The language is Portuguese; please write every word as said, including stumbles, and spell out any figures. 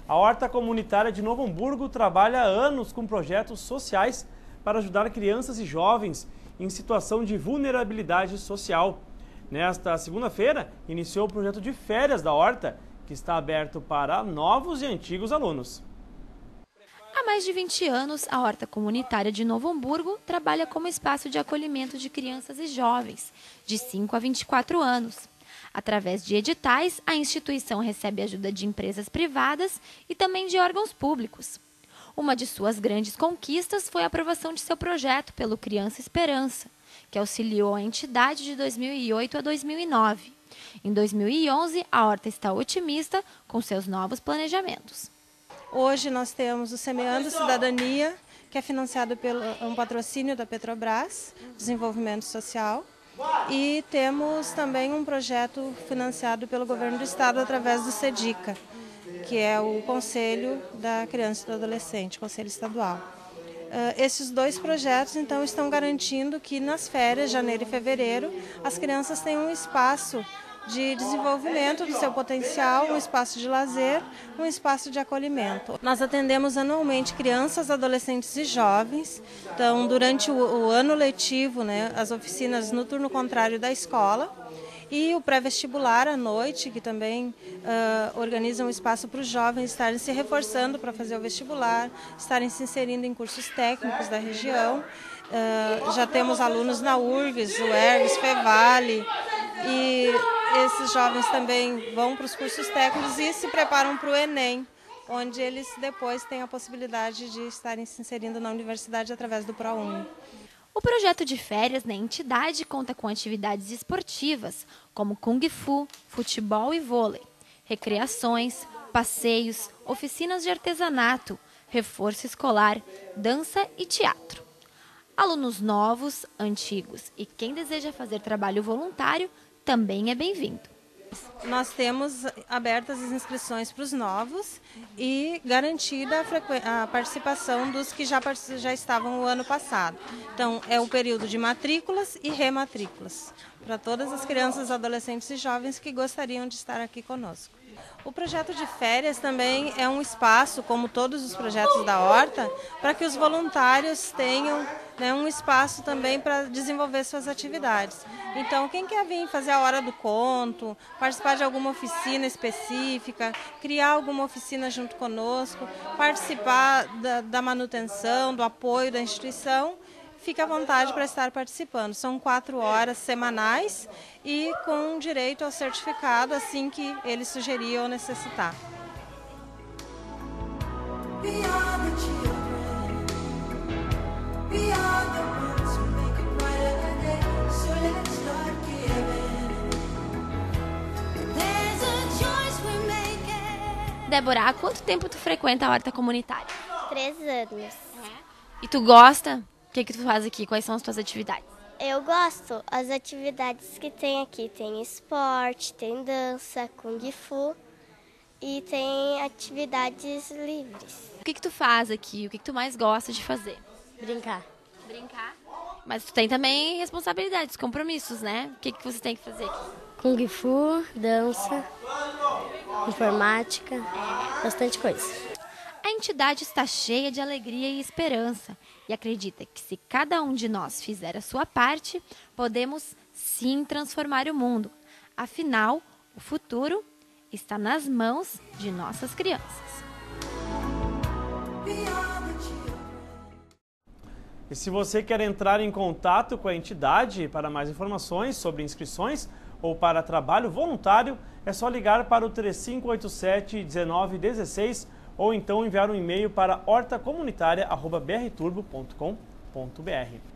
A Horta Comunitária de Novo Hamburgo trabalha há anos com projetos sociais para ajudar crianças e jovens em situação de vulnerabilidade social. Nesta segunda-feira, iniciou o projeto de férias da Horta, que está aberto para novos e antigos alunos. Há mais de vinte anos, a Horta Comunitária de Novo Hamburgo trabalha como espaço de acolhimento de crianças e jovens, de cinco a vinte e quatro anos. Através de editais, a instituição recebe ajuda de empresas privadas e também de órgãos públicos. Uma de suas grandes conquistas foi a aprovação de seu projeto pelo Criança Esperança, que auxiliou a entidade de dois mil e oito a dois mil e nove. Em dois mil e onze, a Horta está otimista com seus novos planejamentos. Hoje nós temos o Semeando Cidadania, que é financiado pelo um patrocínio da Petrobras, Desenvolvimento Social. E temos também um projeto financiado pelo Governo do Estado através do SEDICA, que é o Conselho da Criança e do Adolescente, Conselho Estadual. Uh, esses dois projetos, então, estão garantindo que nas férias, janeiro e fevereiro, as crianças tenham um espaço de desenvolvimento do seu potencial, um espaço de lazer, um espaço de acolhimento. Nós atendemos anualmente crianças, adolescentes e jovens. Então, durante o, o ano letivo, né, as oficinas no turno contrário da escola e o pré-vestibular à noite, que também uh, organiza um espaço para os jovens estarem se reforçando para fazer o vestibular, estarem se inserindo em cursos técnicos da região. Uh, já temos alunos na U R G S, U E R G S, FEVALE, e esses jovens também vão para os cursos técnicos e se preparam para o Enem, onde eles depois têm a possibilidade de estarem se inserindo na universidade através do ProUni. O projeto de férias na entidade conta com atividades esportivas, como Kung Fu, futebol e vôlei, recreações, passeios, oficinas de artesanato, reforço escolar, dança e teatro. Alunos novos, antigos e quem deseja fazer trabalho voluntário também é bem-vindo. Nós temos abertas as inscrições para os novos e garantida a, frequ... a participação dos que já, já estavam o ano passado. Então, é o período de matrículas e rematrículas para todas as crianças, adolescentes e jovens que gostariam de estar aqui conosco. O projeto de férias também é um espaço, como todos os projetos da Horta, para que os voluntários tenham, né, um espaço também para desenvolver suas atividades. Então, quem quer vir fazer a hora do conto, participar de alguma oficina específica, criar alguma oficina junto conosco, participar da, da manutenção, do apoio da instituição, fique à vontade para estar participando. São quatro horas semanais e com direito ao certificado assim que ele sugerir ou necessitar. Débora, há quanto tempo tu frequenta a Horta Comunitária? Três anos. E tu gosta? O que que tu faz aqui? Quais são as tuas atividades? Eu gosto. As atividades que tem aqui tem esporte, tem dança, kung fu e tem atividades livres. O que que tu faz aqui? O que que tu mais gosta de fazer? Brincar. Brincar? Mas tu tem também responsabilidades, compromissos, né? O que que você tem que fazer aqui? Kung fu, dança, informática, bastante coisa. A entidade está cheia de alegria e esperança e acredita que se cada um de nós fizer a sua parte, podemos sim transformar o mundo. Afinal, o futuro está nas mãos de nossas crianças. E se você quer entrar em contato com a entidade para mais informações sobre inscrições ou para trabalho voluntário, é só ligar para o três cinco oito sete, um nove um seis ou então enviar um e-mail para horta comunitária arroba b r turbo ponto com ponto b r.